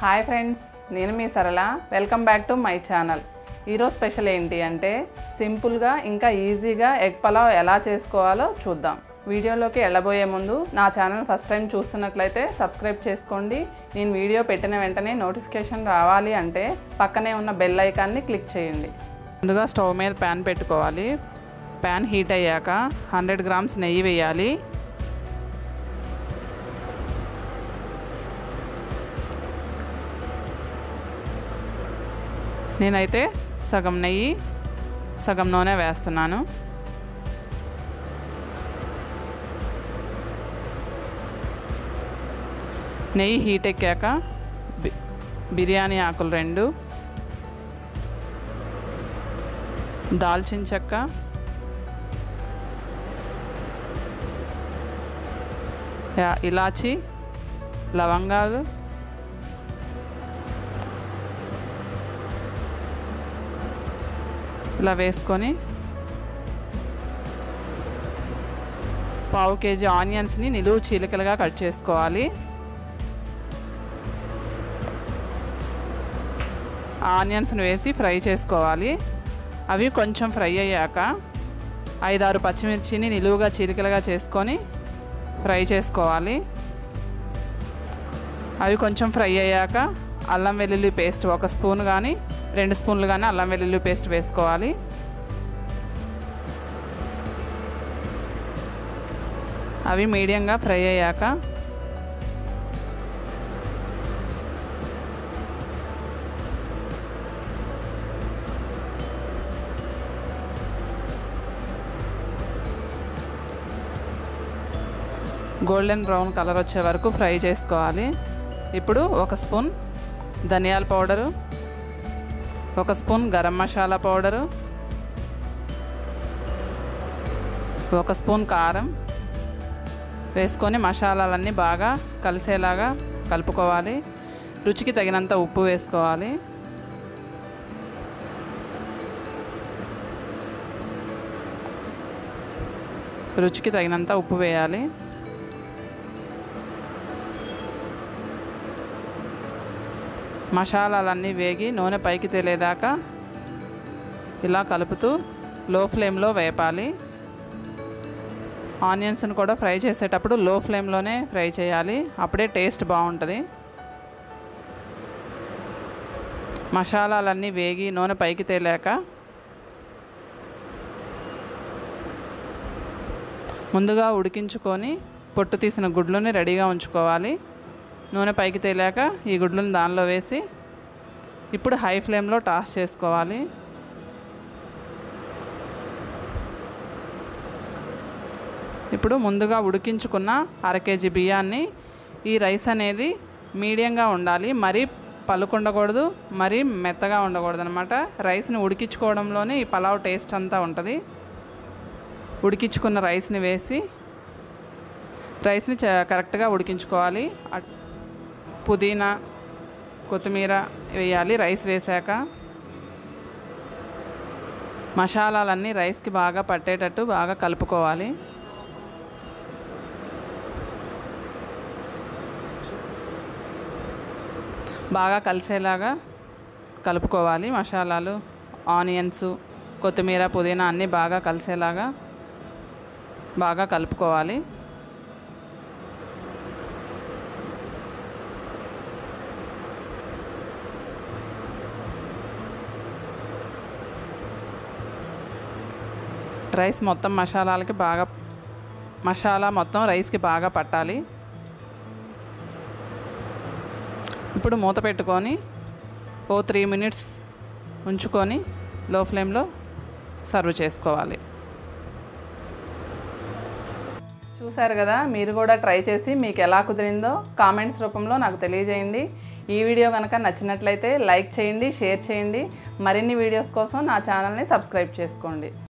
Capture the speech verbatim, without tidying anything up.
Hi friends, నేను మీ Sarala. Welcome back to my channel. ఈరోజు స్పెషల్ ఏంటి అంటే సింపుల్గా ఇంకా ఈజీగా ఎగ్ పలావ్ ఎలా చేసుకోవాలో చూద్దాం. వీడియోలోకి వెళ్ళబోయే ముందు నా ఛానల్ ఫస్ట్ టైం చూస్తున్నట్లయితే సబ్స్క్రైబ్ చేసుకోండి. నేను వీడియో పెట్టిన వెంటనే నోటిఫికేషన్ రావాలి అంటే పక్కనే ఉన్న బెల్ ఐకాన్ని క్లిక్ చేయండి. ముందుగా స్టవ్ మీద ప్యాన్ పెట్టుకోవాలి. ప్యాన్ హీట్ అయ్యాక హండ్రెడ్ గ్రామ్స్ నెయ్యి వేయాలి. నేనైతే సగం నెయ్యి సగం నూనె వేస్తున్నాను. నెయ్యి హీట్ ఎక్కాక బిర్యానీ ఆకులు రెండు, దాల్చిన చెక్క, ఇలాచి, లవంగాలు, ఇలా వేసుకొని పావు కేజీ ఆనియన్స్ని నిలువు చీలికలుగా కట్ చేసుకోవాలి. ఆనియన్స్ని వేసి ఫ్రై చేసుకోవాలి. అవి కొంచెం ఫ్రై అయ్యాక ఐదారు పచ్చిమిర్చిని నిలువుగా చీలికలుగా చేసుకొని ఫ్రై చేసుకోవాలి. అవి కొంచెం ఫ్రై అయ్యాక అల్లం వెల్లుల్లి పేస్ట్ ఒక స్పూన్ కానీ రెండు స్పూన్లు కానీ అల్లం వెల్లుల్లి పేస్ట్ వేసుకోవాలి. అవి మీడియంగా ఫ్రై అయ్యాక గోల్డెన్ బ్రౌన్ కలర్ వచ్చే వరకు ఫ్రై చేసుకోవాలి. ఇప్పుడు ఒక స్పూన్ ధనియాల పౌడరు, ఒక స్పూన్ గరం మసాలా పౌడరు, ఒక స్పూన్ కారం వేసుకొని మసాలాలన్నీ బాగా కలిసేలాగా కలుపుకోవాలి. రుచికి తగినంత ఉప్పు వేసుకోవాలి. రుచికి తగినంత ఉప్పు వేయాలి. మసాలాలన్నీ వేగి నూనె పైకి తేలేదాకా ఇలా కలుపుతూ లో ఫ్లేమ్లో వేపాలి. ఆనియన్స్ని కూడా ఫ్రై చేసేటప్పుడు లో ఫ్లేమ్లోనే ఫ్రై చేయాలి, అప్పుడే టేస్ట్ బాగుంటుంది. మసాలాలన్నీ వేగి నూనె పైకి తేలాక ముందుగా ఉడికించుకొని పొట్టు తీసిన గుడ్లని రెడీగా ఉంచుకోవాలి. నూనె పైకి తేలాక ఈ గుడ్లను దానిలో వేసి ఇప్పుడు హై ఫ్లేమ్లో టాస్ చేసుకోవాలి. ఇప్పుడు ముందుగా ఉడికించుకున్న అర కేజీ బియ్యాన్ని, ఈ రైస్ అనేది మీడియంగా ఉండాలి, మరీ పలుకుండకూడదు, మరీ మెత్తగా ఉండకూడదు అనమాట. రైస్ని ఉడికించుకోవడంలోనే ఈ పలావ్ టేస్ట్ అంతా ఉంటుంది. ఉడికించుకున్న రైస్ని వేసి రైస్ని కరెక్ట్గా ఉడికించుకోవాలి. పుదీనా, కొత్తిమీర వేయాలి. రైస్ వేసాక మసాలాలన్నీ రైస్కి బాగా పట్టేటట్టు బాగా కలుపుకోవాలి. బాగా కలిసేలాగా కలుపుకోవాలి. మసాలాలు, ఆనియన్స్, కొత్తిమీర, పుదీనా అన్నీ బాగా కలిసేలాగా బాగా కలుపుకోవాలి. రైస్ మొత్తం మసాలాలకి బాగా మసాలా మొత్తం రైస్కి బాగా పట్టాలి. ఇప్పుడు మూత పెట్టుకొని ఓ త్రీ మినిట్స్ ఉంచుకొని లో ఫ్లేమ్లో సర్వ్ చేసుకోవాలి. చూసారు కదా, మీరు కూడా ట్రై చేసి మీకు ఎలా కుదిరిందో కామెంట్స్ రూపంలో నాకు తెలియజేయండి. ఈ వీడియో కనుక నచ్చినట్లయితే లైక్ చేయండి, షేర్ చేయండి. మరిన్ని వీడియోస్ కోసం నా ఛానల్ని సబ్స్క్రైబ్ చేసుకోండి.